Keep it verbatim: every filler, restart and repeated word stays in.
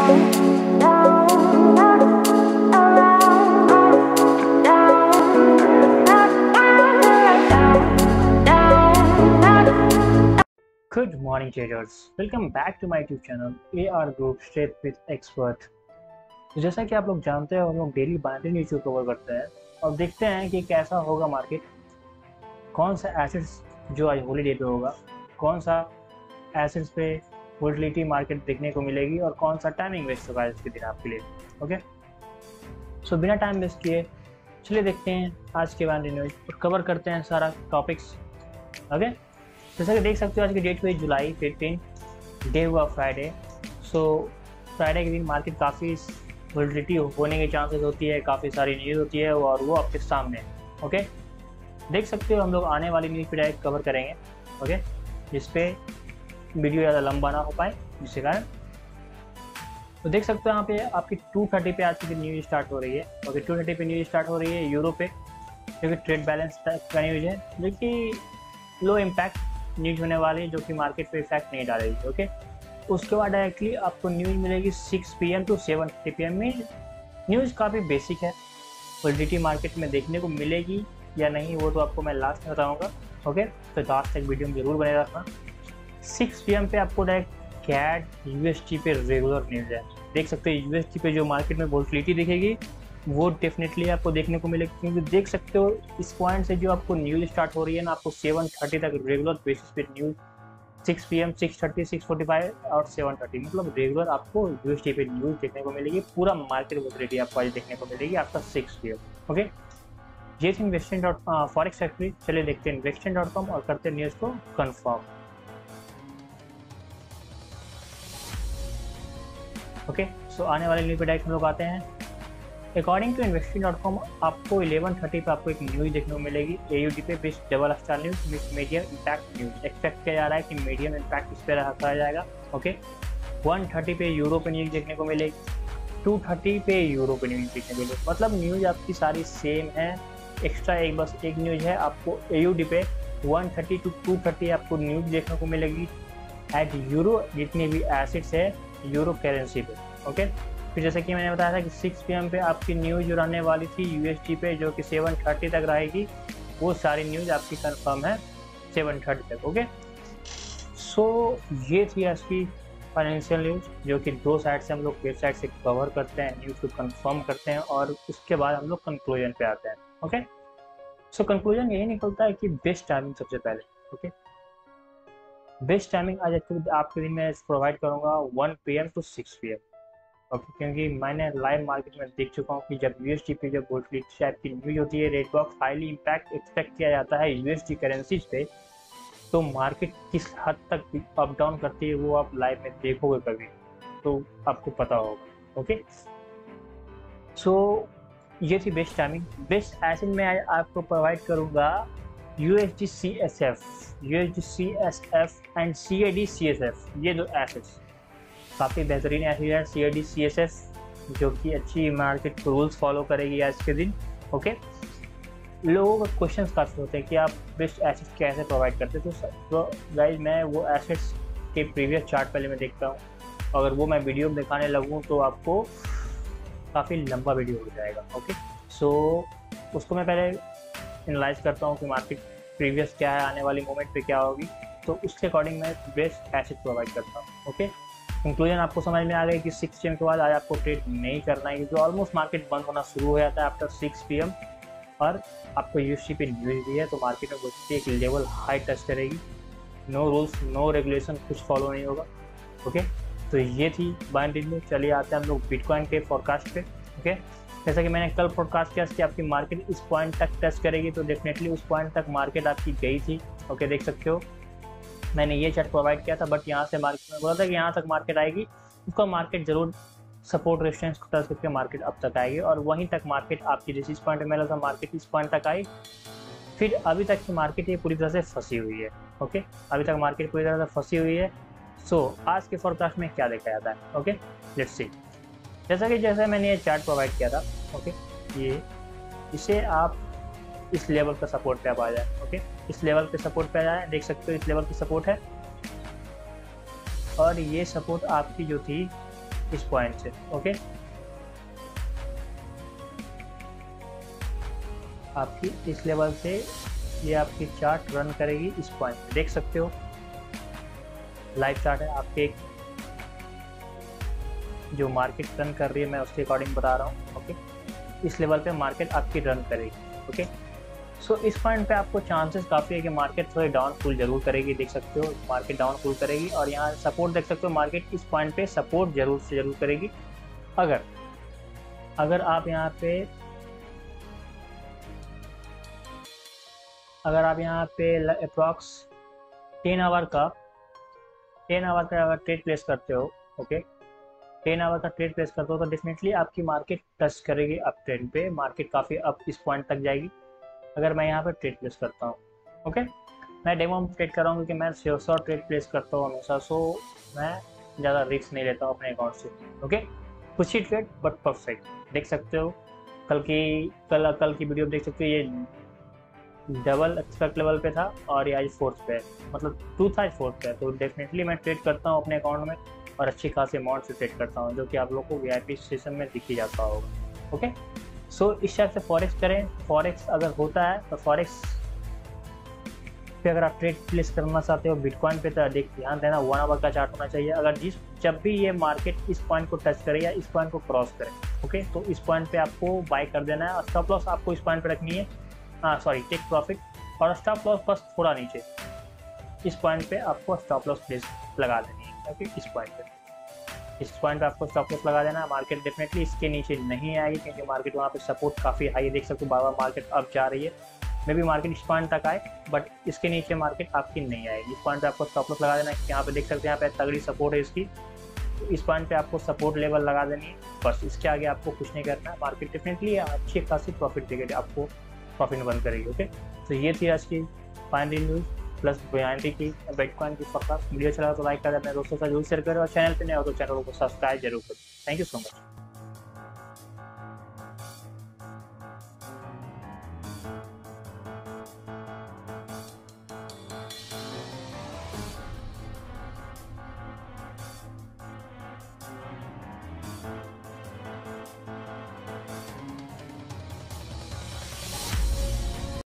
Good morning traders, welcome back to my YouTube channel A R Group Straight with Expert। तो जैसा कि आप लोग जानते हैं हम लोग डेली बाइनरी न्यूज़ को कवर करते हैं और देखते हैं कि कैसा होगा मार्केट, कौन सा एसेट्स जो आज हॉलीडे पे होगा, कौन सा एसेट्स पे वोलेटिलिटी मार्केट देखने को मिलेगी और कौन सा टाइमिंग वेस्ट होगा आज के दिन आपके लिए। ओके, सो बिना टाइम वेस्ट किए चलिए देखते हैं आज के बाइनरी न्यूज़ और कवर करते हैं सारा टॉपिक्स। ओके, जैसा कि देख सकते हो आज की डेट हुई जुलाई फिफ्टीन, डे हुआ फ्राइडे। सो फ्राइडे के दिन मार्केट काफ़ी वोलेटिलिटी होने के चांसेस होती है, काफ़ी सारी न्यूज़ होती है और वो आपके सामने। ओके, देख सकते हो हम लोग आने वाली न्यूज़ पे डायरेक्ट कवर करेंगे। ओके, जिसपे वीडियो ज़्यादा लंबा ना हो पाए जिसके कारण। तो देख सकते हो यहाँ पे आपकी टू थर्टी पे आज की दिन न्यूज़ स्टार्ट हो रही है। ओके, टू थर्टी पे न्यूज़ स्टार्ट हो रही है यूरो पे, क्योंकि ट्रेड बैलेंस का न्यूज़ है, जो कि लो इम्पैक्ट न्यूज़ होने वाली है, जो कि मार्केट पे इफेक्ट नहीं डालेगी। ओके, उसके बाद डायरेक्टली आपको न्यूज़ मिलेगी six P M to seven thirty P M में। न्यूज़ काफ़ी बेसिक है, वोलेटिलिटी मार्केट में देखने को मिलेगी या नहीं वो तो आपको मैं लास्ट में बताऊँगा। ओके, तो लास्ट तक वीडियो में जरूर बने रखना। सिक्स पी एम पे आपको डायरेक्ट कैड यूएसटी पे रेगुलर न्यूज़ है। देख सकते हो यूएसटी पे जो मार्केट में वोलेटिलिटी दिखेगी वो डेफिनेटली आपको देखने को मिलेगी, क्योंकि देख सकते हो इस पॉइंट से जो आपको न्यूज़ स्टार्ट हो रही है ना, आपको सेवन थर्टी तक रेगुलर बेसिस पे news, six P M, six thirty, six forty five और सेवन थर्टी मतलब रेगुलर आपको यूएसटी पे न्यूज़ देखने को मिलेगी। पूरा मार्केट वोलेटिलिटी आपको आज देखने को मिलेगी आपका सिक्स पी एम। ओके, ये थी इन्वेस्टमेंट डॉट फॉरेक्स फैक्ट्री। चलिए देखते हैं इन्वेस्टमेंट डॉट कॉम और करते हैं न्यूज़ को कन्फर्म। ओके, सो आने वाले न्यूज़ पे डायरेक्ट हम लोग आते हैं। According to investing dot com आपको इलेवन थर्टी पे आपको एक न्यूज़ देखने को मिलेगी ए यू डी पे best double star news with medium impact news. Expect किया जा रहा है कि मीडियम इम्पैक्ट इस पर रखा जाएगा। ओके, वन थर्टी पे यूरो पे न्यूज़ देखने को मिलेगी, टू थर्टी पे यूरो पे न्यूज़ देखने को मिलेगी। मतलब न्यूज़ आपकी सारी सेम है, एक्स्ट्रा एक बस एक न्यूज़ है आपको ए यू डी पे one thirty to two thirty आपको न्यूज़ देखने को मिलेगी एट यूरो, जितनी भी एसेट्स है यूरो करेंसी पे। ओके, फिर जैसे कि मैंने बताया था कि सिक्स पी एम पे आपकी न्यूज़ जो रहने वाली थी यूएसडी पे, जो कि सेवन थर्टी तक रहेगी, वो सारी न्यूज़ आपकी कंफर्म है सेवन थर्टी तक। ओके, सो ये थी आज की फाइनेंशियल न्यूज़, जो कि दो साइड से हम लोग वेबसाइट से कवर करते हैं, न्यूज़ को कंफर्म करते हैं और उसके बाद हम लोग कंक्लूजन पे आते हैं। ओके, सो कंक्लूजन यही निकलता है कि बेस्ट टाइमिंग सबसे पहले। ओके, बेस्ट टाइमिंग आज आपके दिन में प्रोवाइड करूँगा one P M to six P M. Okay, क्योंकि मैंने लाइव मार्केट में देख चुका हूँ कि जब यूएसडी पे जब वोलेटिलिटी टाइप की न्यूज़ होती है, rate box highly impact expect किया जाता है यूएसडी करेंसीज पे, तो मार्केट किस हद तक अप डाउन करती है वो आप लाइव में देखोगे कभी तो आपको पता होगा। ओके, सो ये थी बेस्ट टाइमिंग। बेस्ट एसेट में आज आपको प्रोवाइड करूँगा USD C S F, USD C S F and C A D C S F. ये दो एसेट्स काफ़ी बेहतरीन एसेट है, C A D C S F, जो कि अच्छी मार्केट रूल्स फॉलो करेगी आज के दिन। ओके, लोगों का क्वेश्चंस काफ़ी होते हैं कि आप बेस्ट एसेट कैसे प्रोवाइड करते हैं, तो गाइस मैं वो एसेट्स के प्रीवियस चार्ट पहले मैं देखता हूँ, अगर वो मैं वीडियो में दिखाने लगूँ तो आपको काफ़ी लंबा वीडियो हो जाएगा। ओके, सो उसको मैं पहले एनालाइज करता हूँ कि मार्केट प्रीवियस क्या है, आने वाली मोमेंट पे क्या होगी, तो उसके अकॉर्डिंग मैं बेस्ट एसेट प्रोवाइड करता हूँ। ओके, कंक्लूजन आपको समझ में आ गया कि सिक्स पी एम के बाद आज आपको ट्रेड नहीं करना है, क्योंकि ऑलमोस्ट मार्केट बंद होना शुरू हो जाता है आफ्टर सिक्स पी एम और आपको यूएसडी पे न्यूज़ भी है, तो मार्केट में वोलेटिलिटी एक लेवल हाई टच करेगी। नो रूल्स नो रेगुलेशन कुछ फॉलो नहीं होगा। ओके, तो ये थी बाइनरी न्यूज़। चलिए आते हैं हम लोग बिटकॉइन के फोरकास्ट पे। ओके, जैसा कि मैंने कल फोरकास्ट किया कि आपकी मार्केट इस पॉइंट तक टच करेगी, तो डेफिनेटली उस पॉइंट तक मार्केट आपकी गई थी। ओके, देख सकते हो मैंने ये चार्ट प्रोवाइड किया था, बट यहाँ से मार्केट में बोला था कि यहाँ तक मार्केट आएगी, उसका मार्केट जरूर सपोर्ट रेजिस्टेंस को टच करके मार्केट अब तक आएगी और वहीं तक मार्केट आपकी जैसे इस पॉइंट में मिला था मार्केट इस पॉइंट तक आई, फिर अभी तक की मार्केट ये पूरी तरह से फंसी हुई है। ओके, अभी तक मार्केट पूरी तरह से फंसी हुई है। सो so, आज के फोरकास्ट में क्या देखा जाता है? Okay, let's see. जैसा कि जैसे मैंने ये चार्ट प्रोवाइड किया था, ओके, ये इसे आप इस लेवल पर सपोर्ट पे आप आ जाए। ओके, इस लेवल पे सपोर्ट पे आ जाए, देख सकते हो इस लेवल पे सपोर्ट है और ये सपोर्ट आपकी जो थी इस पॉइंट से। ओके, आपकी इस लेवल से ये आपकी चार्ट रन करेगी इस पॉइंट पे, देख सकते हो लाइव चार्ट है आपके, एक जो मार्केट रन कर रही है मैं उसके अकॉर्डिंग बता रहा हूँ। ओके, इस लेवल पे मार्केट आपकी रन करेगी। ओके, सो so, इस पॉइंट पे आपको चांसेस काफ़ी है कि मार्केट थोड़ी डाउन फुल जरूर करेगी, देख सकते हो मार्केट डाउन फुल करेगी। और यहाँ सपोर्ट देख सकते हो, मार्केट इस पॉइंट पे सपोर्ट जरूर से जरूर करेगी। अगर अगर आप यहाँ पे अगर आप यहाँ पे अप्रॉक्स टेन आवर का टेन आवर का अगर ट्रेड प्लेस करते हो, ओके टेन आवर का ट्रेड प्लेस करते हो तो डेफिनेटली आपकी मार्केट टच करेगी अप ट्रेंड पे, मार्केट काफ़ी अप इस पॉइंट तक जाएगी अगर मैं यहाँ पे ट्रेड प्लेस करता हूँ। ओके, मैं डेमो में ट्रेड कर रहा हूँ क्योंकि मैं सौ ट्रेड प्लेस करता हूँ हमेशा, सो मैं ज़्यादा रिस्क नहीं लेता हूँ अपने अकाउंट से। ओके, कुछ ही ट्रेड बट परफेक्ट, देख सकते हो कल की कल कल की वीडियो देख सकते हो, ये डबल एक्सपेक्ट लेवल पे था और ये आज फोर्थ पे, मतलब टू था आज फोर्थ पे। तो डेफिनेटली मैं ट्रेड करता हूँ अपने अकाउंट में और अच्छी खासी अमाउंट से ट्रेड करता हूँ, जो कि आप लोग को वी आई पी सेशन में दिख ही जाता होगा। ओके, सो इस टाइप से फॉरेक्स करें। फॉरेक्स अगर होता है तो फॉरेक्स पे अगर आप ट्रेड प्लेस करना चाहते हो बिटकॉइन पे तो देख ध्यान देना, वन आवर का चार्ट होना चाहिए। अगर जिस जब भी ये मार्केट इस पॉइंट को टच करे या इस पॉइंट को क्रॉस करे, ओके तो इस पॉइंट पे आपको बाय कर देना है और स्टॉप लॉस आपको इस पॉइंट पे रखनी है, हाँ सॉरी टेक प्रॉफिट, और स्टॉप लॉस बस थोड़ा नीचे इस पॉइंट पे आपको स्टॉप लॉस प्लेस लगा देनी है। ओके, इस पॉइंट पे इस पॉइंट पे आपको स्टॉप लॉस लगा देना है। मार्केट डेफिनेटली इसके नीचे नहीं आएगी क्योंकि मार्केट वहाँ पे सपोर्ट काफ़ी हाई है, देख सकते हो बार बार मार्केट अब जा रही है। मे भी मार्केट इस पॉइंट तक आए बट इसके नीचे मार्केट आपकी नहीं आएगी। इस पॉइंट पे आपको स्टॉप लॉस लगा देना है, यहाँ पे देख सकते हैं यहाँ पे तगड़ी सपोर्ट है इसकी, तो इस पॉइंट पे आपको सपोर्ट लेवल लगा देनी है बस, इसके आगे आपको कुछ नहीं करना है। मार्केट डेफिनेटली अच्छी खासी प्रॉफिट देगी, आपको प्रॉफिट बंद करेगी। ओके, तो ये थी आज की फाइनल न्यूज़ प्लस बयानी की बिटकॉइन की फोरकास्ट। वीडियो चला तो लाइक कर दें, अपने दोस्तों से जरूर शेयर करें और चैनल पे नए हो तो चैनल को सब्सक्राइब जरूर करें। Thank you so much.